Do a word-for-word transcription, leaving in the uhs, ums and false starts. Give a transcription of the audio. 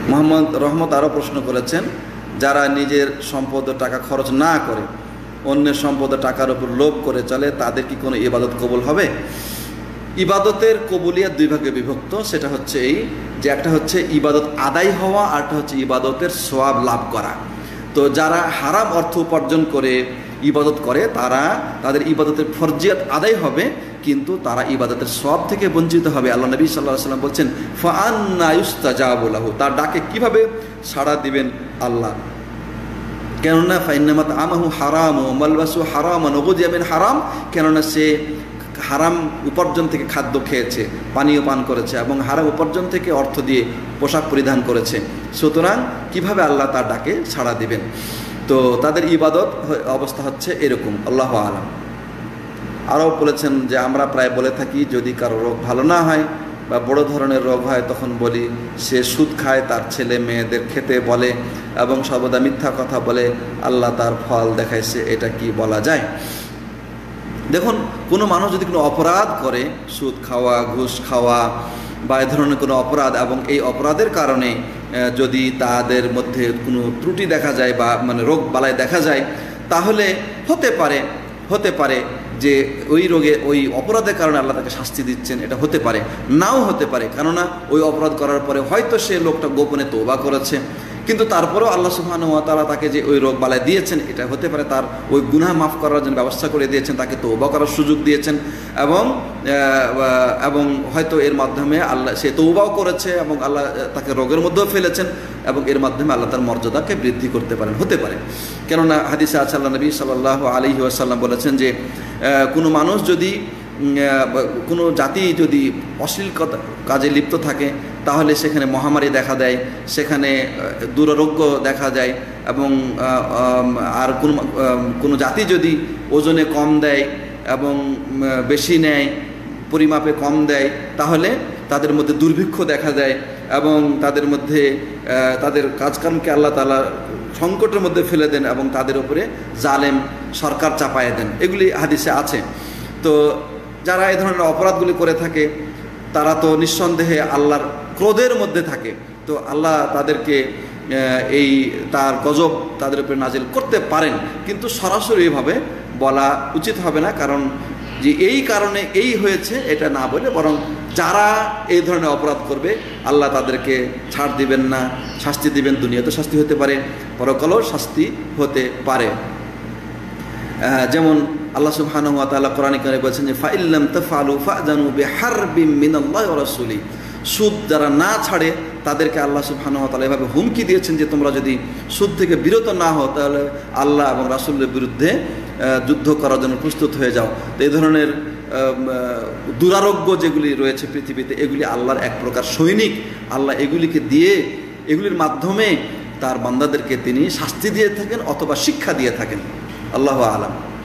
মোহাম্মদ রহমত আরও প্রশ্ন করেছেন, যারা নিজের সম্পদ টাকা খরচ না করে অন্যের সম্পদ টাকার উপর লোভ করে চলে, তাদের কি কোনো ইবাদত কবুল হবে? ইবাদতের কবুলিয়াত দুই ভাগে বিভক্ত। সেটা হচ্ছে এই যে, একটা হচ্ছে ইবাদত আদায় হওয়া, আর একটা হচ্ছে ইবাদতের সওয়াব লাভ করা। তো যারা হারাম অর্থ উপার্জন করে ইবাদত করে, তারা তাদের ইবাদতের ফরজিয়াত আদায় হবে, কিন্তু তারা ইবাদতের সওয়াব থেকে বঞ্চিত হবে। আল্লাহ নবী সাল্লাল্লাহু আলাইহি ওয়াসাল্লাম বলছেন, ফাআন্না ইউস্তাজাবু লাহু, তার ডাকে কিভাবে সাড়া দিবেন আল্লাহ? কেননা ফাইন্নামা তাআমাহু হারাম ওয়া মালবাসু হারাম ওয়া গুযিয়া মিন হারাম, কেননা সে হারাম উপার্জন থেকে খাদ্য খেয়েছে, পানীয় পান করেছে এবং হারাম উপার্জন থেকে অর্থ দিয়ে পোশাক পরিধান করেছে। সুতরাং কিভাবে আল্লাহ তার ডাকে সাড়া দিবেন? তো তাদের ইবাদত অবস্থা হচ্ছে এরকম, আল্লাহু আলাম। আরও বলেছেন যে, আমরা প্রায় বলে থাকি যদি কারো রোগ ভালো না হয় বা বড় ধরনের রোগ হয়, তখন বলি সে সুদ খায়, তার ছেলে মেয়েদের খেতে বলে এবং সর্বদা মিথ্যা কথা বলে, আল্লাহ তার ফল দেখাইছে। এটা কি বলা যায়? দেখুন, কোনো মানুষ যদি কোনো অপরাধ করে, সুদ খাওয়া, ঘুষ খাওয়া বা এ ধরনের কোনো অপরাধ, এবং এই অপরাধের কারণে যদি তাদের মধ্যে কোনো ত্রুটি দেখা যায় বা মানে রোগ বালাই দেখা যায়, তাহলে হতে পারে হতে পারে যে ওই রোগে ওই অপরাধের কারণে আল্লাহ তাকে শাস্তি দিচ্ছেন, এটা হতে পারে। নাও হতে পারে, কেননা ওই অপরাধ করার পরে হয়তো সে লোকটা গোপনে তওবা করেছে, কিন্তু তারপরেও আল্লাহ সুবহানাহু ওয়া তাআলা তাকে যে ওই রোগ বালাই দিয়েছেন, এটা হতে পারে তার ওই গুনাহ মাফ করার জন্য ব্যবস্থা করে দিয়েছেন, তাকে তওবা করার সুযোগ দিয়েছেন, এবং এবং হয়তো এর মাধ্যমে আল্লাহ সে তওবাও করেছে এবং আল্লাহ তাকে রোগের মধ্যেও ফেলেছেন, এবং এর মাধ্যমে আল্লাহ তার মর্যাদাকে বৃদ্ধি করতে পারেন, হতে পারে। কেননা হাদিসে আছে, আল্লাহ নবী সাল্লাল্লাহু আলাইহি ওয়াসাল্লাম বলেছেন যে, কোনো মানুষ যদি কোনো জাতি যদি অশ্লীল কাজে লিপ্ত থাকে, তাহলে সেখানে মহামারী দেখা দেয়, সেখানে দুরারোগ্য দেখা যায়, এবং আর কোনো কোনো জাতি যদি ওজনে কম দেয় এবং বেশি নেয়, পরিমাপে কম দেয়, তাহলে তাদের মধ্যে দুর্ভিক্ষ দেখা দেয় এবং তাদের মধ্যে তাদের কাজকর্মকে আল্লাহ তাআলা সংকটের মধ্যে ফেলে দেন এবং তাদের উপরে জালেম সরকার চাপায় দেন। এগুলি হাদিসে আছে। তো যারা এই ধরনের অপরাধগুলি করে থাকে, তারা তো নিঃসন্দেহে আল্লাহর ক্রোধের মধ্যে থাকে। তো আল্লাহ তাদেরকে এই তার গজব তাদের উপরে নাজিল করতে পারেন, কিন্তু সরাসরিভাবে বলা উচিত হবে না, কারণ যে এই কারণে এই হয়েছে এটা না বলে, বরং যারা এই ধরনের অপরাধ করবে আল্লাহ তাদেরকে ছাড় দিবেন না, শাস্তি দিবেন। দুনিয়াতে শাস্তি হতে পারে, পরকালেও শাস্তি হতে পারে। যেমন আল্লাহ সুবহানাহু ওয়া তাআলা কোরআনে কারিমে বলেছেন যে, ফাইল্লাম তাফআলু ফাযানু বিহারবিম মিনাল্লাহি ওয়া রাসূলি। সুদ যারা না ছাড়ে তাদেরকে আল্লাহ সুবহানাহু ওয়া তাআলা এভাবে হুমকি দিয়েছেন যে, তোমরা যদি সুদ থেকে বিরত না হও, তাহলে আল্লাহ এবং রাসূলের বিরুদ্ধে যুদ্ধ করার জন্য প্রস্তুত হয়ে যাও। তো এই ধরনের দুরারোগ্য যেগুলি রয়েছে পৃথিবীতে, এগুলি আল্লাহর এক প্রকার সৈনিক। আল্লাহ এগুলিকে দিয়ে, এগুলির মাধ্যমে তার বান্দাদেরকে তিনি শাস্তি দিয়ে থাকেন অথবা শিক্ষা দিয়ে থাকেন। আল্লাহু আ'লাম।